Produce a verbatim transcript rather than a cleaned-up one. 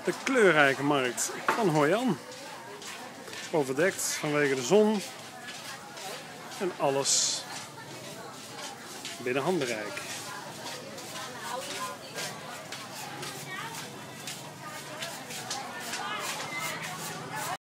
De kleurrijke markt van Hoi An. Overdekt vanwege de zon. En alles binnen handbereik.